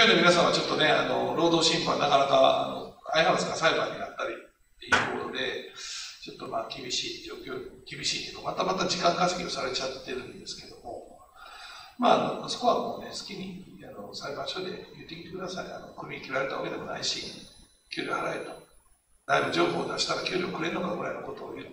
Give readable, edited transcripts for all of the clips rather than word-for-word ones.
業員の皆さんはちょっとね、労働審判なかなか、相原さんが裁判になったりっていうことで、ちょっとまあ厳しい状況、厳しいけど、また時間稼ぎをされちゃってるんですけども、まあ、そこはもうね、好きに裁判所で言ってきてください。首切られたわけでもないし、給料払えと。内部情報を出したら給料くれるのかぐらいのことを言って、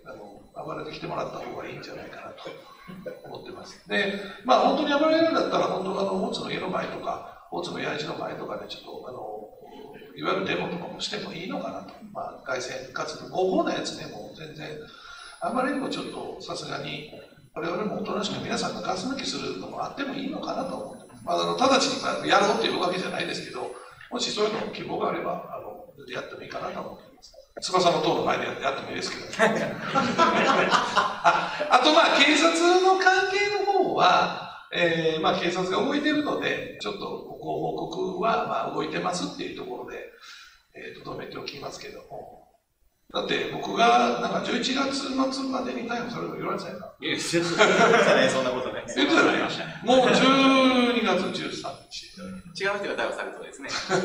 暴れてきてもらった方がいいんじゃないかなと思ってます。で、まあ本当に暴れるんだったら、本当大津の家の前とか、大津の八重の前とかでちょっと、いわゆるデモとかもしてもいいのかなと。まあ、外線活動、合法なやつね、もう全然、あまりにもちょっとさすがに、我々もおとなしく皆さんがガス抜きするのもあってもいいのかなと思ってます。まあ、直ちにやろうっていうわけじゃないですけど、もしそういうの希望があれば、やってもいいかなと思っています。翼の塔の前でやってもいいですけど、ね、あとまあ警察の関係の方は、まあ警察が動いているので、ちょっとご報告はまあ動いてますっていうところで、留めておきますけども。だって僕がなんか11月末までに逮捕されると言われてたよな。 いや、言ってたね、そんなことね。 言ってたね。もう12月13日。 違う人が逮捕されそうですね。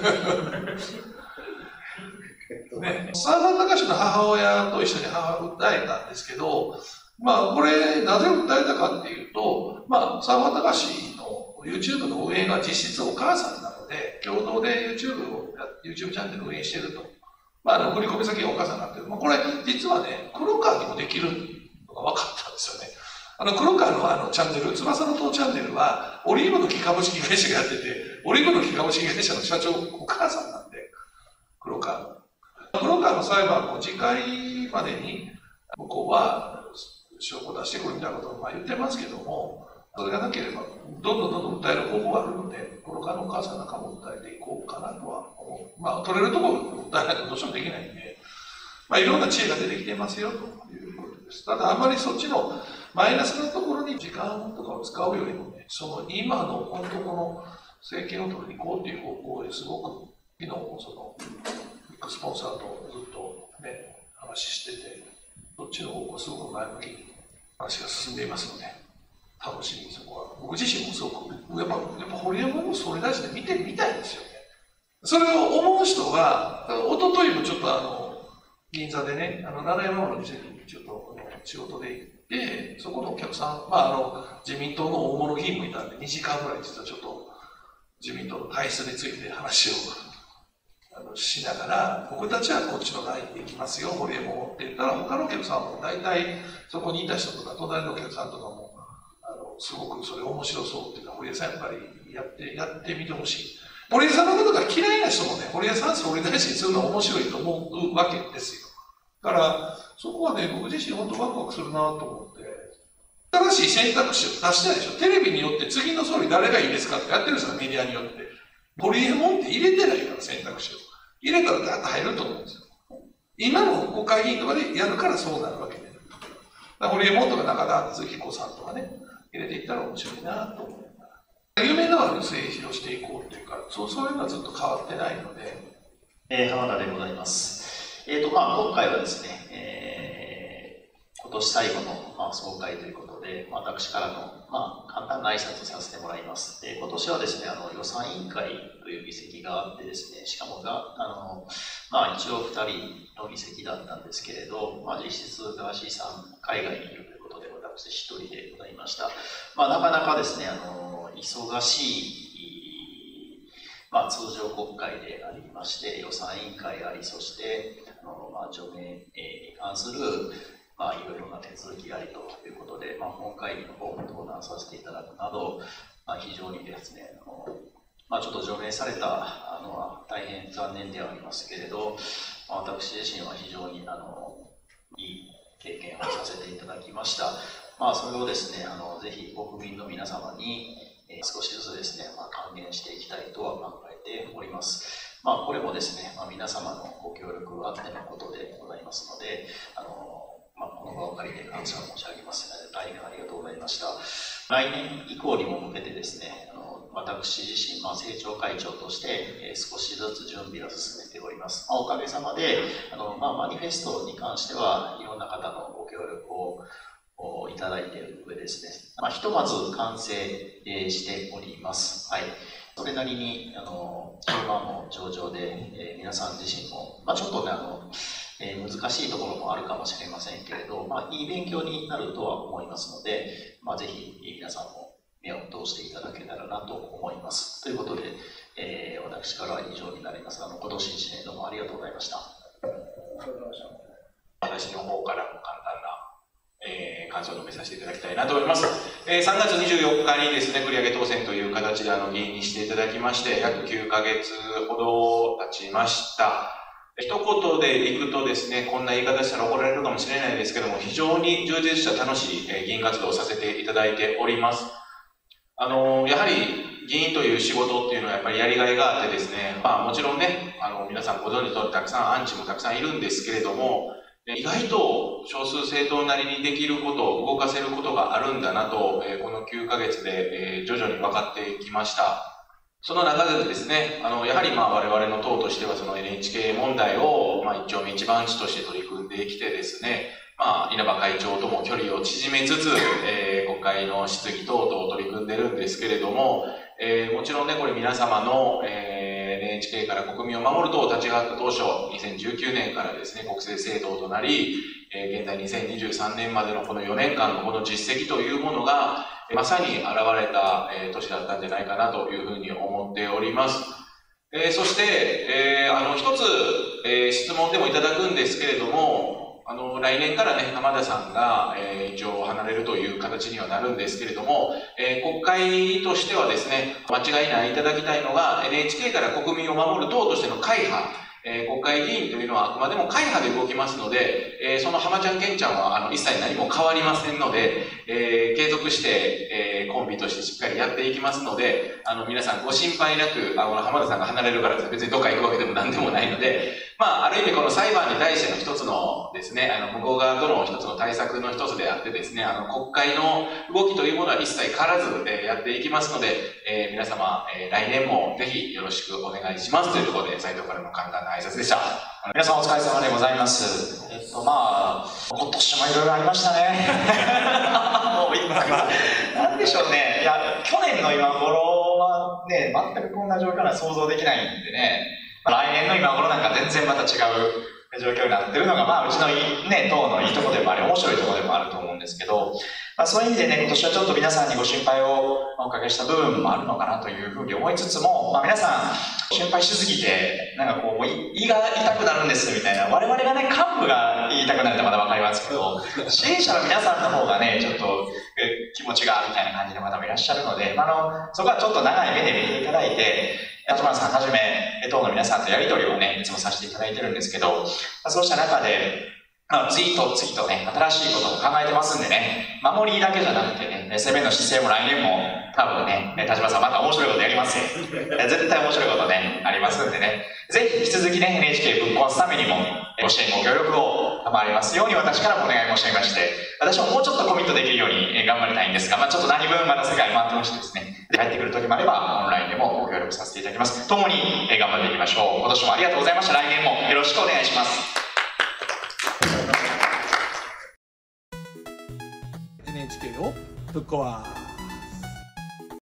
サーファー高志の母親と一緒に母を訴えたんですけど、まあこれなぜ訴えたかっていうと、まあサーファー高志の YouTube の運営が実質お母さんなので、共同で YouTube チャンネルを運営していると。まあ振り込み先がお母さんなんですけど、まあ、これ実はね、黒川にもできるのが分かったんですよね。黒川のチャンネル、翼の塔チャンネルは、オリーブの木株式会社がやってて、オリーブの木株式会社の社長、お母さんなんで、黒川の。黒川の裁判の次回までに、向こうは証拠を出してくるみたいなことをまあ言ってますけども、それがなければ、どんどん訴える方法があるので、黒川のお母さんなんかも訴えていこうかなとは思う。まあ、取れるところを訴えないとどうしてもできないんで、まあ、いろんな知恵が出てきてますよということです。ただ、あまりそっちのマイナスなところに時間とかを使うよりもね、その今の本当この政権を取りに行こうっていう方向ですごく、昨日もそのビッグスポンサーとずっとね、話してて、そっちの方向すごく前向きに話が進んでいますので、楽しみにそこは。僕自身もすごく、やっぱ堀江門の総理大臣で見てみたいんですよね。それを思う人は、一昨日もちょっと銀座でね、奈良山の店にちょっと仕事で行って、そこのお客さん、まあ自民党の大物議員もいたんで、2時間ぐらい実はちょっと自民党の体質について話をしながら、僕たちはこっちのラインで行きますよ、堀江門って言ったら、他のお客さんも大体そこにいた人とか、隣のお客さんとかも、すごくそれ面白そうっていうか、堀江さんやっぱりやってみてほしい。堀江さんのことが嫌いな人もね、堀江さん総理大臣するのは面白いと思うわけですよ。だから、そこはね、僕自身本当ワクワクするなと思って、新しい選択肢を出したいでしょ。テレビによって次の総理誰がいいですかってやってるんですよ、メディアによって。堀江門って入れてないから、選択肢を。入れたらガッと入ると思うんですよ。今の国会議員とかでやるからそうなるわけで。堀江門とか中田敦彦さんとかね、入れていったら面白いなと思う。夢のある政治をしていこうというか、そういうのはずっと変わってないので。 浜田でございます。まあ、今回はですね、今年最後の、総会ということで、私からの、簡単な挨拶をさせてもらいます。今年はですね、予算委員会という議席があってですね、しかも一応2人の議席だったんですけれど、実質ガーシーさん海外にいるということで、私1人でございました。なかなかですね、忙しい、通常国会でありまして、予算委員会あり、そして、除名に関する、いろいろな手続きありということで、本会議の方も登壇させていただくなど、非常にですね、ちょっと除名されたのは大変残念ではありますけれど、私自身は非常にいい経験をさせていただきました。それをですね、ぜひ国民の皆様に少しずつですね、還元していきたいとは考えております。これもですね、皆様のご協力あってのことでございますので、この場を借りて感謝申し上げます。大変ありがとうございました。来年以降にも向けてですね、私自身、政調会長として少しずつ準備を進めております。おかげさまで、マニフェストに関してはいろんな方のご協力をいただいている上ですね、ひとまず完成しております。はい。 それなりに評判も上々で、皆さん自身も、ちょっとね難しいところもあるかもしれませんけれど、いい勉強になるとは思いますので、ぜひ皆さんも目を通していただけたらなと思います。ということで、私からは以上になります。今年1年どうもありがとうございました。 私の方からも簡単な感想を述べさせていただきたいなと思います。3月24日にですね、繰り上げ当選という形で議員にしていただきまして、約9ヶ月ほど経ちました。一言でいくとですね、こんな言い方したら怒られるかもしれないですけども、非常に充実した楽しい議員活動をさせていただいております。やはり議員という仕事っていうのはやっぱりやりがいがあってですね、もちろんね、皆さんご存知の通りたくさんアンチもたくさんいるんですけれども、意外と少数政党なりにできること、動かせることがあるんだなと、この9ヶ月で徐々に分かってきました。その中でですね、やはり我々の党としてはその NHK 問題を一丁目一番地として取り組んできてですね、稲葉会長とも距離を縮めつつ、国会の質疑等々を取り組んでるんですけれども、もちろんね、これ皆様の、NHK から国民を守る党を立ち上がった当初、2019年からですね、国政政党となり、現在2023年までのこの4年間のこの実績というものが、まさに現れた年だったんじゃないかなというふうに思っております。そして、一つ、質問でもいただくんですけれども、来年からね、浜田さんが、一応離れるという形にはなるんですけれども、国会としてはですね、間違いないいただきたいのが、NHK から国民を守る党としての会派、国会議員というのはあくまでも会派で動きますので、その浜ちゃん、ケンちゃんは一切何も変わりませんので、継続して、コンビとしてしっかりやっていきますので、皆さんご心配なく、浜田さんが離れるから別にどっか行くわけでも何でもないので、ある意味この裁判に対しての一つのですね、向こう側との一つの対策の一つであってですね、国会の動きというものは一切変わらず、やっていきますので、皆様、来年もぜひよろしくお願いしますというところで、斉藤からの簡単な挨拶でした。 皆さんお疲れ様でございます。今年もいろいろありましたね。もう今、なんでしょうね。いや、去年の今頃はね、全くこんな状況は想像できないんでね、来年の今頃なんか全然また違う状況になってるのが、うちのね、党のいいところでもあり、面白いところでもあると思うんですけど、そういう意味でね、今年はちょっと皆さんにご心配をおかけした部分もあるのかなというふうに思いつつも、皆さん心配しすぎて、なんかこう、胃が痛くなるんですみたいな、我々がね、幹部が言いたくなるとまだわかりますけど、支援者の皆さんの方がね、ちょっと気持ちがみたいな感じの方もいらっしゃるので、そこはちょっと長い目で見ていただいて、八幡さんはじめ、党の皆さんとやり取りをね、いつもさせていただいてるんですけど、そうした中で、次と次とね、新しいことを考えてますんでね、守りだけじゃなくてね、攻めの姿勢も来年も多分ね、田島さんまた面白いことやりますよ。絶対面白いことね、ありますんでね、ぜひ引き続きね、NHK ぶっ壊すためにも、ご支援ご協力を賜りますように私からもお願い申し上げまして、私ももうちょっとコミットできるように頑張りたいんですが、ちょっと何分まだ世界回ってましてですね、帰ってくる時もあれば、オンラインでもご協力させていただきます。共に頑張っていきましょう。今年もありがとうございました。来年もよろしくお願いします。 NHK をぶっ壊す。